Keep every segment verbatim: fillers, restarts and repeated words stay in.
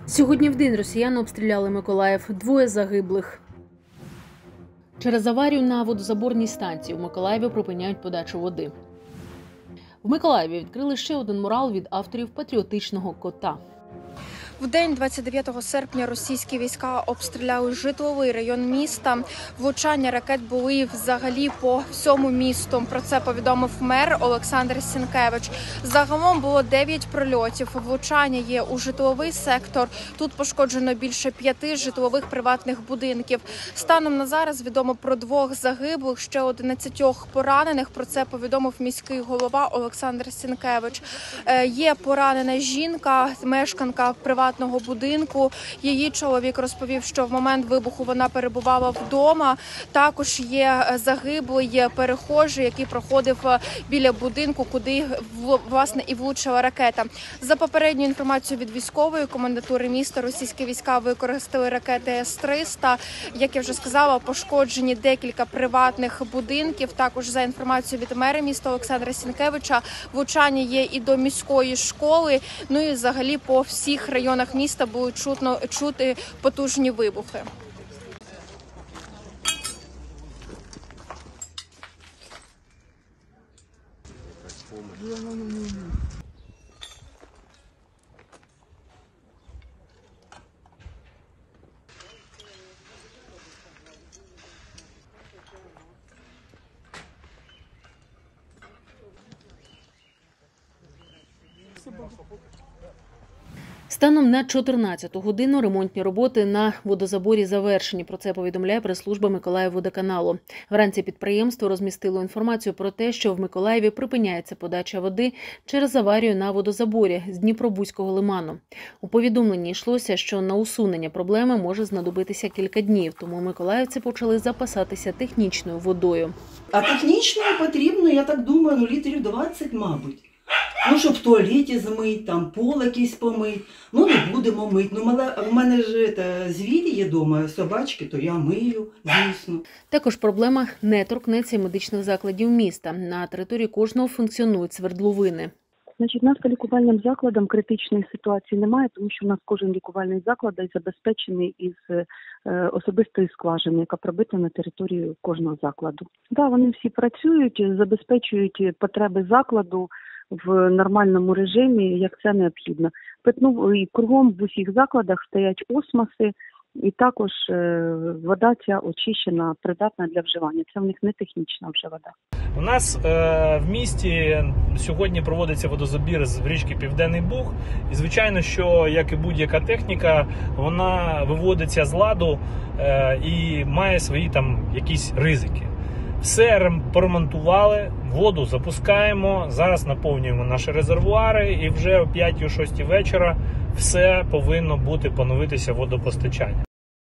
Сьогодні вдень росіяни обстріляли Миколаїв. Двоє загиблих. Через аварію на водозаборній станції у Миколаєві припиняють подачу води. В Миколаєві відкрили ще один мурал від авторів патріотичного кота. В день двадцять дев'ятого серпня російські війська обстріляли житловий район міста. Влучання ракет були взагалі по всьому місту. Про це повідомив мер Олександр Сінкевич. Загалом було дев'ять прильотів. Влучання є у житловий сектор. Тут пошкоджено більше п'яти житлових приватних будинків. Станом на зараз відомо про двох загиблих, ще одинадцятьох поранених. Про це повідомив міський голова Олександр Сінкевич. Є поранена жінка, мешканка приватного будинку. Її чоловік розповів, що в момент вибуху вона перебувала вдома. Також є загиблий перехожий, який проходив біля будинку, куди, власне, і влучила ракета. За попередньою інформацією від військової комендатури міста, російські війська використали ракети С триста. Як я вже сказала, пошкоджені декілька приватних будинків. Також за інформацією від мера міста Олександра Сінкевича, влучання є і до міської школи. Ну і взагалі по всіх районах міста будуть чутно, чути потужні вибухи. Станом на чотирнадцяту годину ремонтні роботи на водозаборі завершені. Про це повідомляє прес-служба Миколаївводоканалу. Вранці підприємство розмістило інформацію про те, що в Миколаєві припиняється подача води через аварію на водозаборі з Дніпробузького лиману. У повідомленні йшлося, що на усунення проблеми може знадобитися кілька днів, тому миколаївці почали запасатися технічною водою. А технічною потрібно, я так думаю, ну літрів двадцять, мабуть. Ну, щоб в туалеті змити, там пол якийсь помити. Ну, не будемо мити. Ну, в мене ж це, звірі є вдома, собачки, то я мию, звісно. Також проблема не торкнеться медичних закладів міста. На території кожного функціонують свердловини. Значить, у нас по лікувальним закладам критичної ситуації немає, тому що у нас кожен лікувальний заклад забезпечений із е, особистої скважини, яка пробита на території кожного закладу. Так, да, вони всі працюють, забезпечують потреби закладу в нормальному режимі, як це необхідно. Питну і кругом в усіх закладах стоять осмоси, і також е, вода ця очищена, придатна для вживання. Це в них не технічна вже вода. У нас е, в місті сьогодні проводиться водозабір з річки Південний Буг. І, звичайно, що, як і будь-яка техніка, вона виводиться з ладу е, і має свої там якісь ризики. Все поремонтували, воду запускаємо, зараз наповнюємо наші резервуари і вже о п'ятій-шостій вечора все повинно бути поновитися водопостачання.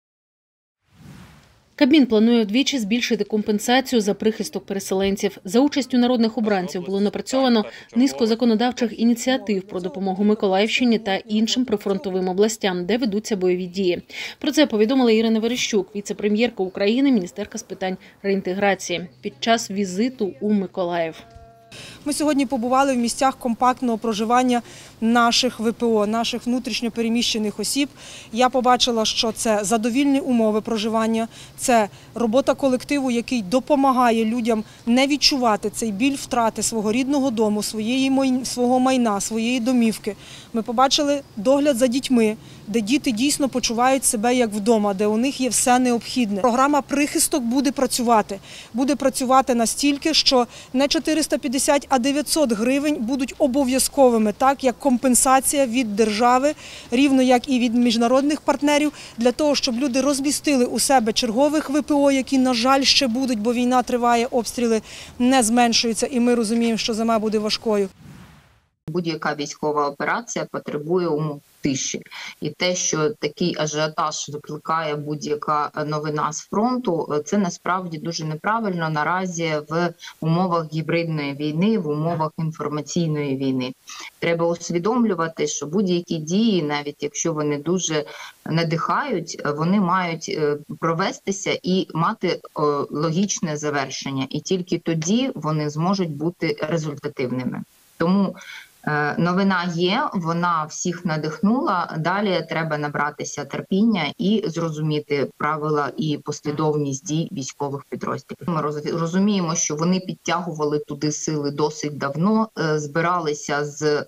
Кабмін планує вдвічі збільшити компенсацію за прихисток переселенців. За участю народних обранців було напрацьовано низку законодавчих ініціатив про допомогу Миколаївщині та іншим прифронтовим областям, де ведуться бойові дії. Про це повідомила Ірина Верещук, віце-прем'єрка України, міністерка з питань реінтеграції, під час візиту у Миколаїв. Ми сьогодні побували в місцях компактного проживання наших В П О, наших внутрішньо переміщених осіб. Я побачила, що це задовільні умови проживання, це робота колективу, який допомагає людям не відчувати цей біль втрати свого рідного дому, своєї, свого майна, своєї домівки. Ми побачили догляд за дітьми, де діти дійсно почувають себе як вдома, де у них є все необхідне. Програма «Прихисток» буде працювати. Буде працювати настільки, що не чотириста п'ятдесят, а дев'ятсот гривень будуть обов'язковими, так, як компенсація від держави, рівно як і від міжнародних партнерів, для того, щоб люди розмістили у себе чергових В П О, які, на жаль, ще будуть, бо війна триває, обстріли не зменшуються, і ми розуміємо, що зима буде важкою. Будь-яка військова операція потребує умов тиші. І те, що такий ажіотаж викликає будь-яка новина з фронту, це насправді дуже неправильно наразі в умовах гібридної війни, в умовах інформаційної війни. Треба усвідомлювати, що будь-які дії, навіть якщо вони дуже надихають, вони мають провестися і мати логічне завершення. І тільки тоді вони зможуть бути результативними. Тому Новина є, вона всіх надихнула. Далі треба набратися терпіння і зрозуміти правила і послідовність дій військових підрозділів. Ми розуміємо, що вони підтягували туди сили досить давно, збиралися з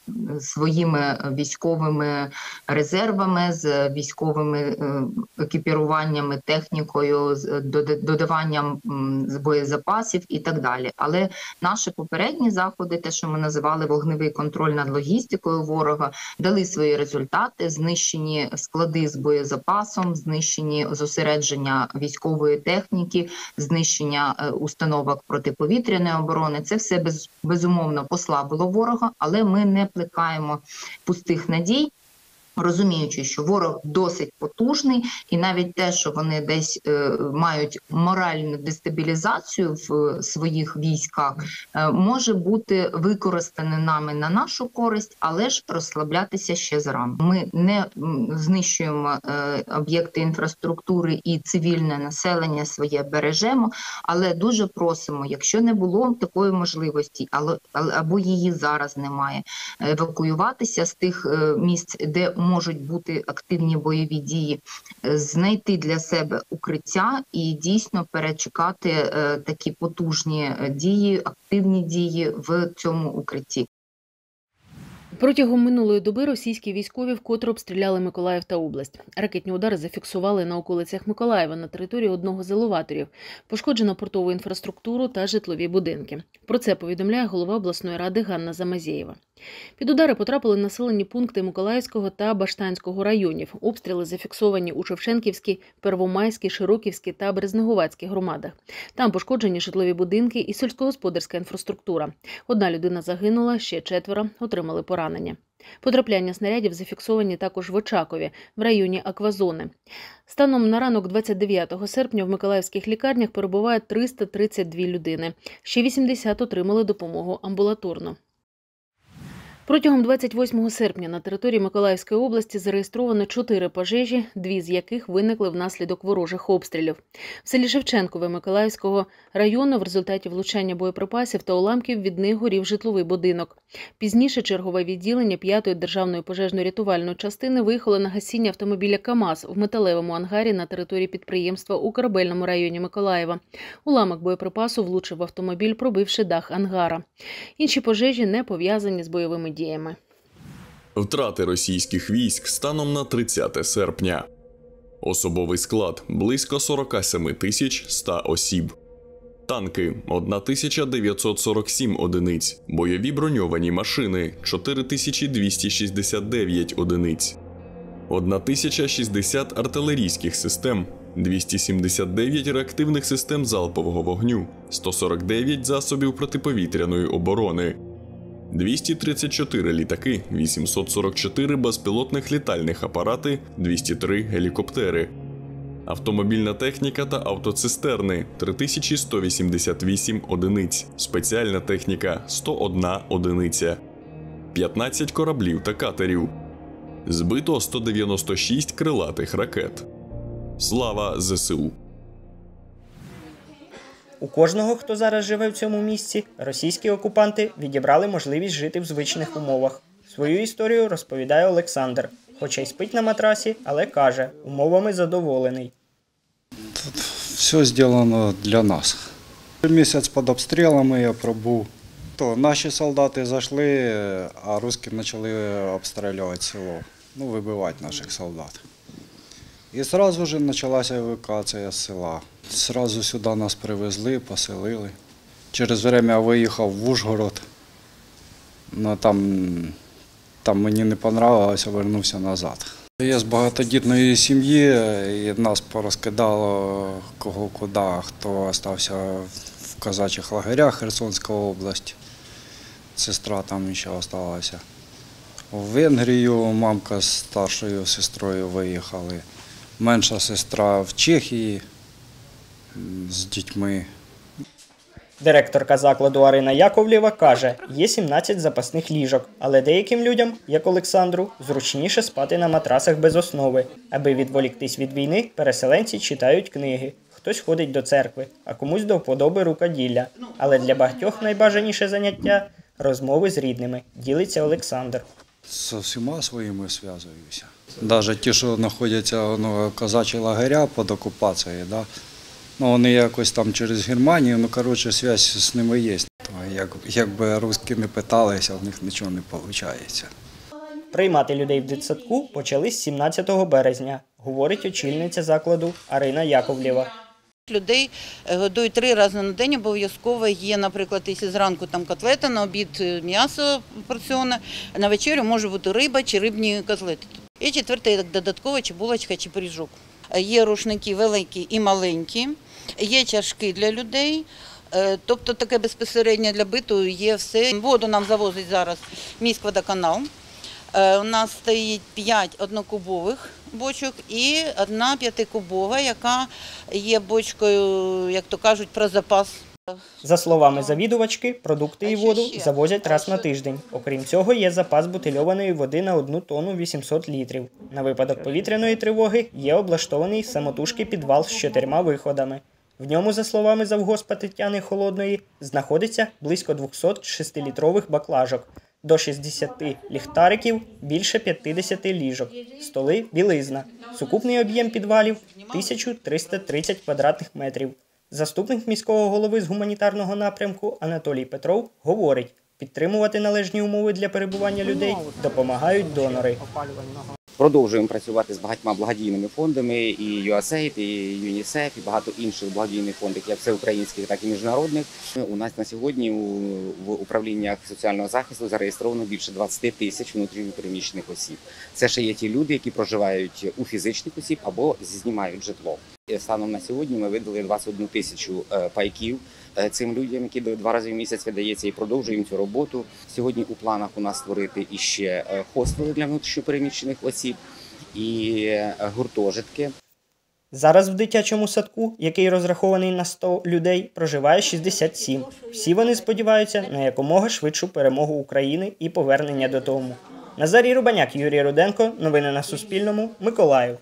своїми військовими резервами, з військовими екіпіруваннями, технікою, з додаванням боєзапасів і так далі. Але наші попередні заходи, те, що ми називали вогневий контроль над логістикою ворога, дали свої результати: знищені склади з боєзапасом, знищені зосередження військової техніки, знищення установок протиповітряної оборони. Це все без, безумовно послабило ворога, але ми не плекаємо пустих надій, розуміючи, що ворог досить потужний, і навіть те, що вони десь е, мають моральну дестабілізацію в своїх військах, е, може бути використане нами на нашу користь, але ж розслаблятися ще зарано. Ми не знищуємо е, об'єкти інфраструктури і цивільне населення своє бережемо, але дуже просимо, якщо не було такої можливості, але, або її зараз немає, евакуюватися з тих е, місць, де можуть бути активні бойові дії, знайти для себе укриття і дійсно перечекати е, такі потужні дії, активні дії в цьому укритті. Протягом минулої доби російські військові вкотре обстріляли Миколаїв та область. Ракетні удари зафіксували на околицях Миколаєва на території одного з елеваторів. Пошкоджено портову інфраструктуру та житлові будинки. Про це повідомляє голова обласної ради Ганна Замазєєва. Під удари потрапили населені пункти Миколаївського та Баштанського районів. Обстріли зафіксовані у Шевченківській, Первомайській, Широківській та Березнеговацькій громадах. Там пошкоджені житлові будинки і сільськогосподарська інфраструктура. Одна людина загинула, ще четверо отримали поранення. Потрапляння снарядів зафіксовані також в Очакові, в районі Аквазони. Станом на ранок двадцять дев'ятого серпня в миколаївських лікарнях перебуває триста тридцять дві людини. Ще вісімдесят отримали допомогу амбулаторно. Протягом двадцять восьмого серпня на території Миколаївської області зареєстровано чотири пожежі, дві з яких виникли внаслідок ворожих обстрілів. В селі Шевченкове Миколаївського району в результаті влучання боєприпасів та уламків від них горів житловий будинок. Пізніше чергове відділення п'ятої державної пожежно-рятувальної частини виїхало на гасіння автомобіля КАМАЗ в металевому ангарі на території підприємства у Корабельному районі Миколаєва. Уламок боєприпасу влучив в автомобіль, пробивши дах ангара. Інші пожежі не пов'язані з бойовими діями. Втрати російських військ станом на тридцяте серпня. Особовий склад – близько сорок сім тисяч сто осіб. Танки – тисяча дев'ятсот сорок сім одиниць. Бойові броньовані машини – чотири тисячі двісті шістдесят дев'ять одиниць. тисяча шістдесят артилерійських систем, двісті сімдесят дев'ять реактивних систем залпового вогню, сто сорок дев'ять засобів протиповітряної оборони, двісті тридцять чотири літаки, вісімсот сорок чотири безпілотних літальних апарати, двісті три гелікоптери. Автомобільна техніка та автоцистерни – три тисячі сто вісімдесят вісім одиниць. Спеціальна техніка – сто одна одиниця. п'ятнадцять кораблів та катерів. Збито сто дев'яносто шість крилатих ракет. Слава ЗСУ! У кожного, хто зараз живе в цьому місці, російські окупанти відібрали можливість жити в звичних умовах. Свою історію розповідає Олександр. Хоча й спить на матрасі, але каже, умовами задоволений. Тут все зроблено для нас. Місяць під обстрілами я пробув. То наші солдати зайшли, а русські почали обстрілювати село. Ну, вибивати наших солдат. І одразу ж почалася евакуація з села. Зразу сюди нас привезли, поселили. Через час я виїхав в Ужгород. Ну, там, там мені не подобалося, повернувся назад. Я з багатодітної сім'ї, і нас порозкидало кого куди, хто залишився в казачих лагерях Херсонської області. Сестра там ще залишилася. В Венгрію мамка з старшою сестрою виїхали. Менша сестра в Чехії з дітьми. Директорка закладу Арина Яковлєва каже, є сімнадцять запасних ліжок, але деяким людям, як Олександру, зручніше спати на матрасах без основи. Аби відволіктись від війни, переселенці читають книги. Хтось ходить до церкви, а комусь до вподоби рукоділля. Але для багатьох найбажаніше заняття Розмови з рідними, ділиться Олександр. З всіма своїми зв'язуюся. Навіть ті, що знаходяться ну, козачі лагеря під окупацією, да? Ну, вони якось там через Германію, ну, коротше, зв'язь з ними є. Як, якби русські не питалися, в них нічого не виходить. Приймати людей в дитсадку почали з сімнадцятого березня, говорить очільниця закладу Арина Яковлєва. Людей годують три рази на день, обов'язково є, наприклад, якщо зранку там котлета, на обід м'ясо порціоне, на вечерю може бути риба чи рибні котлети. І четверте, додатково чи булочка, чи пиріжок. Є рушники великі і маленькі, є чашки для людей, тобто таке безпосередньо для биту є все. Воду нам завозить зараз міськводоканал. У нас стоїть п'ять однокубових бочок і одна п'ятикубова, яка є бочкою, як то кажуть, про запас. За словами завідувачки, продукти і воду завозять раз на тиждень. Окрім цього, є запас бутильованої води на одну тонну вісімсот літрів. На випадок повітряної тривоги є облаштований самотужки підвал з чотирма виходами. В ньому, за словами завгоспа Тетяни Холодної, знаходиться близько двохсот шестилітрових баклажок, до шістдесяти ліхтариків, більше п'ятдесяти ліжок, столи, білизна. Сукупний об'єм підвалів – тисяча триста тридцять квадратних метрів. Заступник міського голови з гуманітарного напрямку Анатолій Петров говорить, підтримувати належні умови для перебування людей допомагають донори. Продовжуємо працювати з багатьма благодійними фондами, і ю ес ей ді, і ЮНІСЕФ, і багато інших благодійних фондів, як всеукраїнських, так і міжнародних. У нас на сьогодні в управліннях соціального захисту зареєстровано більше двадцять тисяч внутрішньо переміщених осіб. Це ще є ті люди, які проживають у фізичних осіб або знімають житло. Станом на сьогодні ми видали двадцять одну тисячу пайків цим людям, які два рази в місяць видається, і продовжуємо цю роботу. Сьогодні у планах у нас створити іще хостели для внутрішньопереміщених осіб і гуртожитки. Зараз в дитячому садку, який розрахований на сто людей, проживає шістдесят сім. Всі вони сподіваються на якомога швидшу перемогу України і повернення додому. Назарій Рубаняк, Юрій Руденко. Новини на Суспільному. Миколаїв.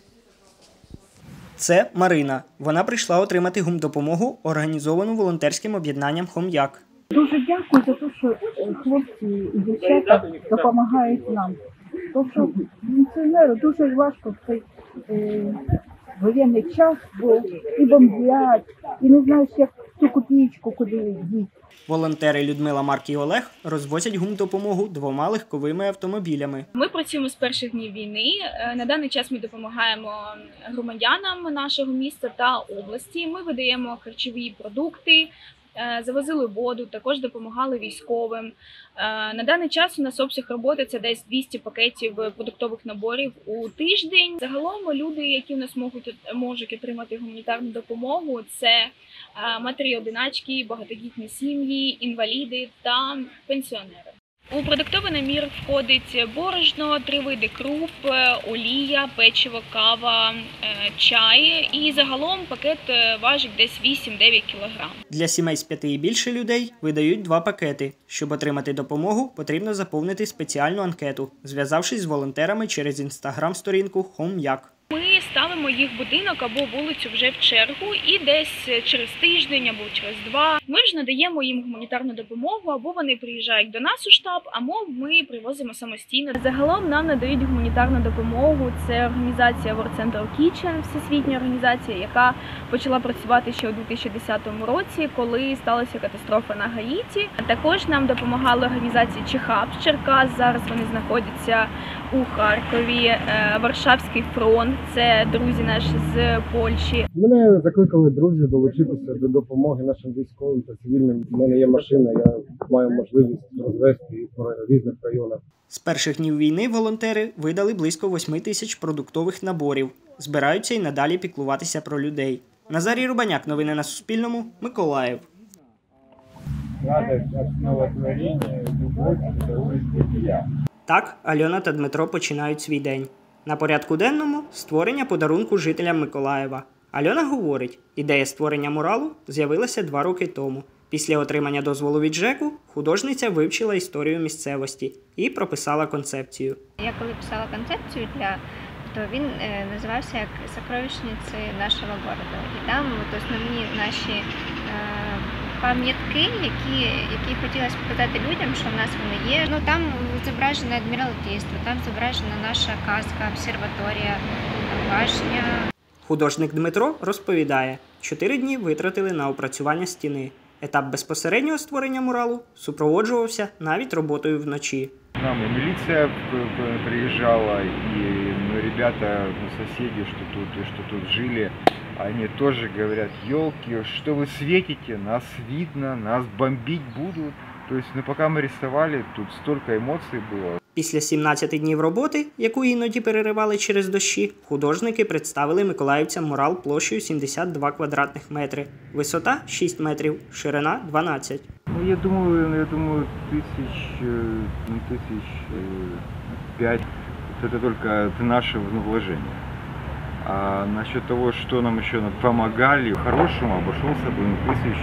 Це Марина. Вона прийшла отримати гумдопомогу, організовану волонтерським об'єднанням «Хом'як». Дуже дякую за те, що хлопці і дівчата допомагають нам. Тому що пенсіонеру дуже важко в цей е, воєнний час, бо і бомблять, і не знаєш, як цю копійку куди діти. Волонтери Людмила, Марк і Олег розвозять гумдопомогу двома легковими автомобілями. Ми працюємо з перших днів війни. На даний час ми допомагаємо громадянам нашого міста та області. Ми видаємо харчові продукти, завозили воду, також допомагали військовим. На даний час у нас обсяг роботи – це десь двісті пакетів продуктових наборів у тиждень. Загалом люди, які в нас можуть, можуть отримати гуманітарну допомогу – це матері-одиначки, багатодітні сім'ї, інваліди та пенсіонери. У продуктовий набір входить борошно, три види круп, олія, печиво, кава, чай. І загалом пакет важить десь вісім-дев'ять кілограм. Для сімей з п'яти і більше людей видають два пакети. Щоб отримати допомогу, потрібно заповнити спеціальну анкету, зв'язавшись з волонтерами через інстаграм-сторінку «Хом'як». Ми ставимо їх будинок або вулицю вже в чергу і десь через тиждень або через два ми вже надаємо їм гуманітарну допомогу, або вони приїжджають до нас у штаб, або ми привозимо самостійно. Загалом нам надають гуманітарну допомогу. Це організація World Central Kitchen, всесвітня організація, яка почала працювати ще у дві тисячі десятому році, коли сталася катастрофа на Гаїті. Також нам допомагали організації Чехаб з Черкас, зараз вони знаходяться у Харкові, Варшавський фронт. Це друзі наші з Польщі. Мене закликали друзі долучитися до допомоги нашим військовим та цивільним. У мене є машина, я маю можливість розвезти їх по різних районах. З перших днів війни волонтери видали близько восьми тисяч продуктових наборів. Збираються й надалі піклуватися про людей. Назарій Рубаняк, новини на Суспільному, Миколаїв. Так, Альона та Дмитро починають свій день. На порядку денному – створення подарунку жителям Миколаєва. Альона говорить, ідея створення муралу з'явилася два роки тому. Після отримання дозволу від ЖЕКу художниця вивчила історію місцевості і прописала концепцію. Я коли писала концепцію, для, то він е, називався як «Сокровищниці нашого города». І там от, основні наші е, пам'ятки, які, які хотілося показати людям, що в нас вони є. Ну, там зображено Адміралтейство, там зображена наша казка, обсерваторія, башня. Художник Дмитро розповідає, чотири дні витратили на опрацювання стіни. Етап безпосереднього створення муралу супроводжувався навіть роботою вночі. Нам и милиция приезжала, и ну, ребята, ну, соседи, что тут, и что тут жили, они тоже говорят: елки, что вы светите, нас видно, нас бомбить будут. То есть, ну, пока мы рисовали, тут столько эмоций было. Після сімнадцяти днів роботи, яку іноді переривали через дощі, художники представили миколаївцям мурал площею сімдесят два квадратних метри. Висота – шість метрів, ширина – дванадцять. Ну, я думаю, я думаю, тысяч, ну, тысяч пять. Это только наше вложение. А насчет того, что нам еще помогали, хорошему обошелся бы ну, тысяч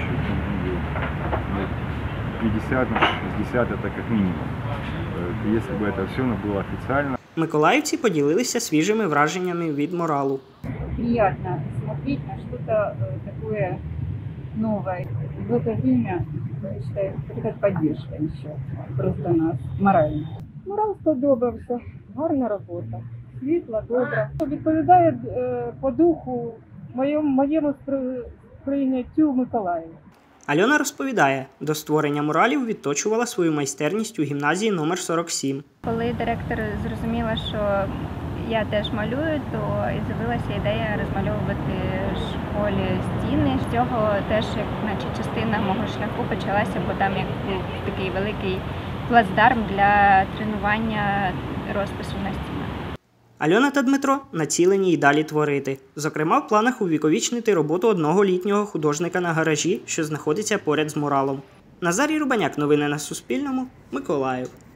пятьдесят, шестьдесят, это как минимум. Если бы это все было официально. Миколаївці поділилися свіжими враженнями від муралу. Приятно смотреть на что-то такое новое. В это время, я считаю, это поддержка еще просто нас морально. Мурал сподобався, гарна робота, світла, добра. Відповідає по духу моєму, моєму сприйняттю Миколаєва. Альона розповідає, до створення муралів відточувала свою майстерність у гімназії номер сорок сім. Коли директор зрозуміла, що я теж малюю, то і з'явилася ідея розмальовувати в школі стіни. З цього теж, як наче, частина мого шляху почалася, бо там як такий великий плацдарм для тренування розпису на стінах. Альона та Дмитро націлені й далі творити. Зокрема, в планах увіковічнити роботу одного літнього художника на гаражі, що знаходиться поряд з муралом. Назарій Рубаняк, новини на Суспільному, Миколаїв.